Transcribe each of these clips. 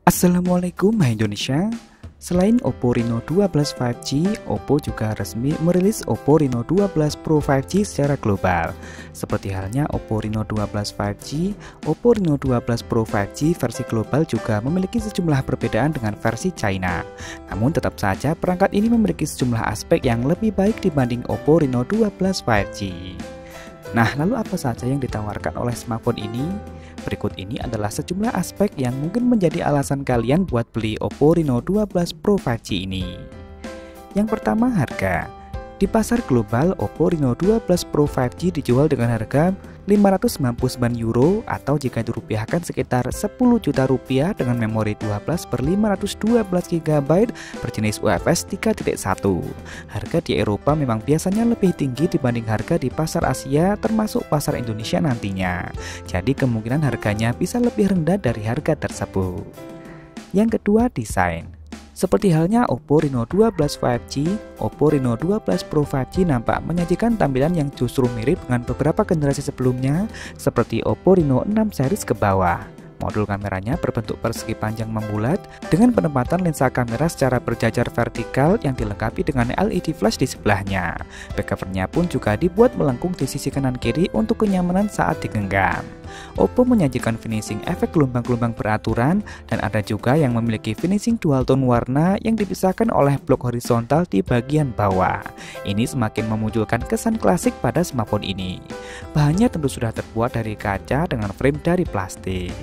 Assalamualaikum Hai Indonesia. Selain Oppo Reno 12 5G, Oppo juga resmi merilis Oppo Reno 12 Pro 5G secara global. Seperti halnya Oppo Reno 12 5G, Oppo Reno 12 Pro 5G versi global juga memiliki sejumlah perbedaan dengan versi China. Namun tetap saja perangkat ini memiliki sejumlah aspek yang lebih baik dibanding Oppo Reno 12 5G. Nah, lalu apa saja yang ditawarkan oleh smartphone ini? Berikut ini adalah sejumlah aspek yang mungkin menjadi alasan kalian buat beli Oppo Reno 12 Pro 5G ini. Yang pertama, harga. Di pasar global, Oppo Reno 12 Pro 5G dijual dengan harga €599 atau jika dirupiahkan sekitar Rp10 juta dengan memori 12/512 GB berjenis UFS 3.1. Harga di Eropa memang biasanya lebih tinggi dibanding harga di pasar Asia termasuk pasar Indonesia nantinya. Jadi kemungkinan harganya bisa lebih rendah dari harga tersebut. Yang kedua, desain. Seperti halnya Oppo Reno 12 5G, Oppo Reno 12 Pro 5G nampak menyajikan tampilan yang justru mirip dengan beberapa generasi sebelumnya seperti Oppo Reno 6 series ke bawah. Modul kameranya berbentuk persegi panjang membulat dengan penempatan lensa kamera secara berjajar vertikal yang dilengkapi dengan LED flash di sebelahnya. Backcovernya pun juga dibuat melengkung di sisi kanan kiri untuk kenyamanan saat digenggam. Oppo menyajikan finishing efek gelombang-gelombang beraturan dan ada juga yang memiliki finishing dual tone warna yang dipisahkan oleh blok horizontal di bagian bawah. Ini semakin memunculkan kesan klasik pada smartphone ini. Bahannya tentu sudah terbuat dari kaca dengan frame dari plastik.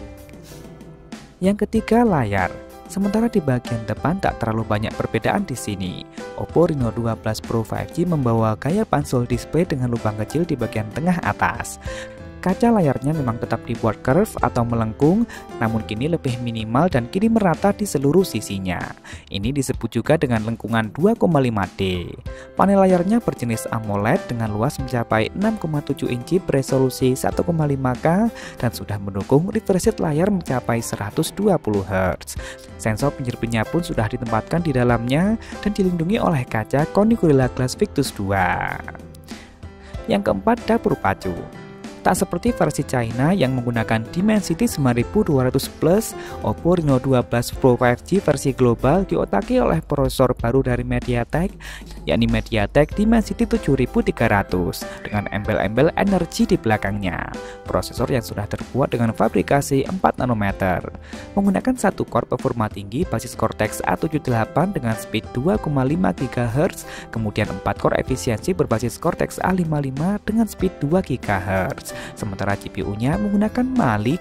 Yang ketiga, layar. Sementara di bagian depan tak terlalu banyak perbedaan di sini. Oppo Reno 12 Pro 5G membawa gaya pansel display dengan lubang kecil di bagian tengah atas. Kaca layarnya memang tetap dibuat curve atau melengkung, namun kini lebih minimal dan kini merata di seluruh sisinya. Ini disebut juga dengan lengkungan 2,5D. Panel layarnya berjenis AMOLED dengan luas mencapai 6,7 inci beresolusi 1,5K dan sudah mendukung refresh rate layar mencapai 120 Hz. Sensor fingerprint-nya pun sudah ditempatkan di dalamnya dan dilindungi oleh kaca Corning Gorilla Glass Victus 2. Yang keempat, dapur pacu. Tak seperti versi China yang menggunakan Dimensity 9200+, Oppo Reno 12 Pro 5G versi global diotaki oleh prosesor baru dari MediaTek, yakni MediaTek Dimensity 7300 dengan embel-embel energi di belakangnya. Prosesor yang sudah terbuat dengan fabrikasi 4 nanometer, menggunakan satu core performa tinggi basis Cortex A78 dengan speed 2,5 GHz, kemudian 4 core efisiensi berbasis Cortex A55 dengan speed 2 GHz. Sementara GPU-nya menggunakan Mali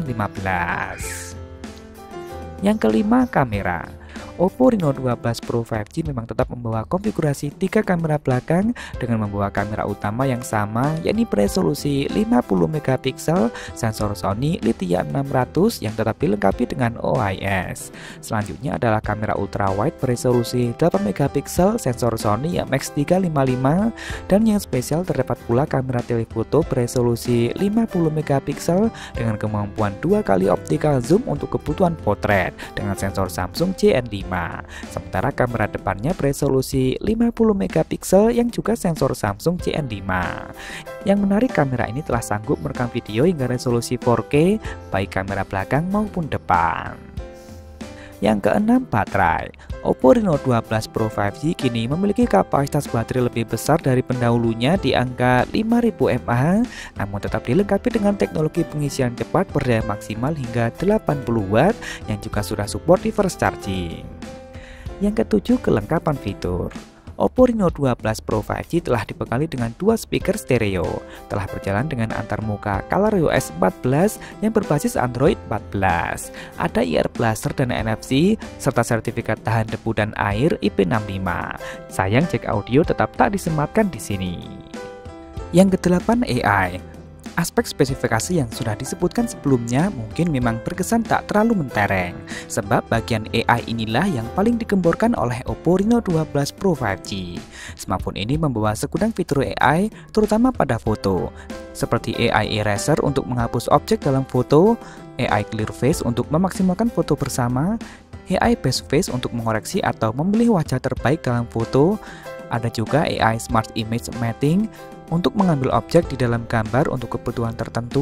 G615. Yang kelima, kamera. Oppo Reno 12 Pro 5G memang tetap membawa konfigurasi 3 kamera belakang dengan membawa kamera utama yang sama, yakni beresolusi 50 MP, sensor Sony Lithium 600 yang tetap dilengkapi dengan OIS. Selanjutnya adalah kamera ultrawide beresolusi 8 MP, sensor Sony MX355 dan yang spesial terdapat pula kamera telefoto beresolusi 50 MP dengan kemampuan 2 kali optical zoom untuk kebutuhan potret dengan sensor Samsung JN5. Sementara kamera depannya beresolusi 50 MP yang juga sensor Samsung JN5. Yang menarik, kamera ini telah sanggup merekam video hingga resolusi 4K baik kamera belakang maupun depan. Yang keenam, baterai. Oppo Reno 12 Pro 5G kini memiliki kapasitas baterai lebih besar dari pendahulunya di angka 5000 mAh, namun tetap dilengkapi dengan teknologi pengisian cepat berdaya maksimal hingga 80 Watt yang juga sudah support reverse charging. Yang ketujuh, kelengkapan fitur. Oppo Reno 12 Pro 5G telah dibekali dengan 2 speaker stereo, telah berjalan dengan antarmuka ColorOS 14 yang berbasis Android 14, ada IR Blaster dan NFC, serta sertifikat tahan debu dan air IP65. Sayang jack audio tetap tak disematkan di sini. Yang kedelapan, AI. Aspek spesifikasi yang sudah disebutkan sebelumnya mungkin memang berkesan tak terlalu mentereng, sebab bagian AI inilah yang paling digemborkan oleh Oppo Reno 12 Pro 5G. Smartphone ini membawa segudang fitur AI, terutama pada foto, seperti AI Eraser untuk menghapus objek dalam foto, AI Clear Face untuk memaksimalkan foto bersama, AI Best Face untuk mengoreksi atau memilih wajah terbaik dalam foto. Ada juga AI Smart Image Mapping untuk mengambil objek di dalam gambar untuk kebutuhan tertentu,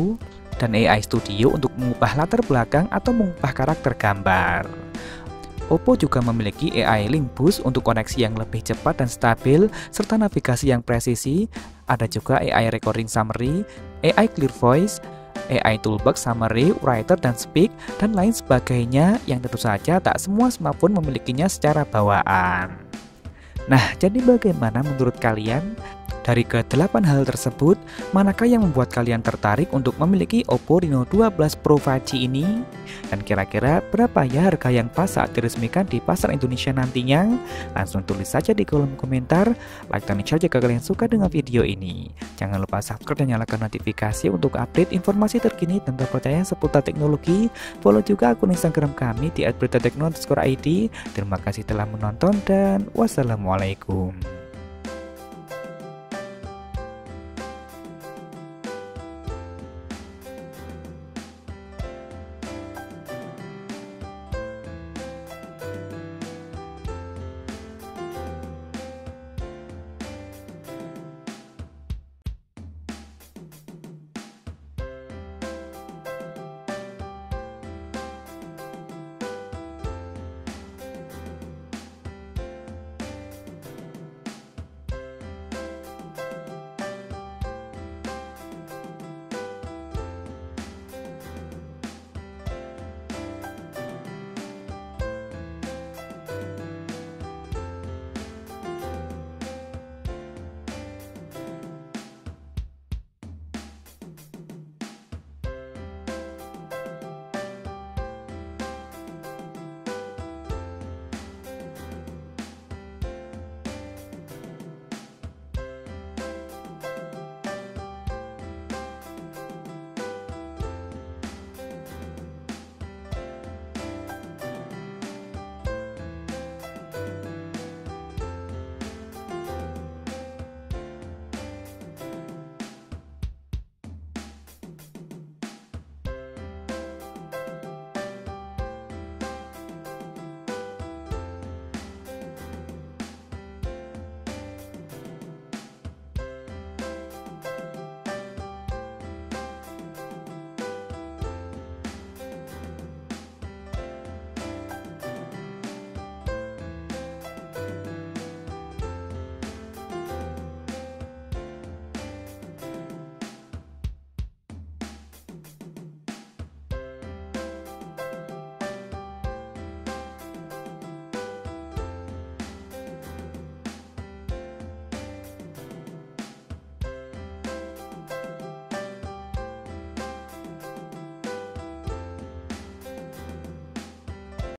dan AI Studio untuk mengubah latar belakang atau mengubah karakter gambar. Oppo juga memiliki AI Link Boost untuk koneksi yang lebih cepat dan stabil, serta navigasi yang presisi. Ada juga AI Recording Summary, AI Clear Voice, AI Toolbox Summary, Writer dan Speak, dan lain sebagainya yang tentu saja tak semua smartphone memilikinya secara bawaan. Nah, jadi bagaimana menurut kalian? Dari ke-8 hal tersebut, manakah yang membuat kalian tertarik untuk memiliki Oppo Reno 12 Pro 5G ini? Dan kira-kira berapa ya harga yang pas saat diresmikan di pasar Indonesia nantinya? Langsung tulis saja di kolom komentar, like dan share jika kalian suka dengan video ini. Jangan lupa subscribe dan nyalakan notifikasi untuk update informasi terkini dan terpercaya seputar teknologi. Follow juga akun Instagram kami di @beritatekno_id. Terima kasih telah menonton dan wassalamualaikum.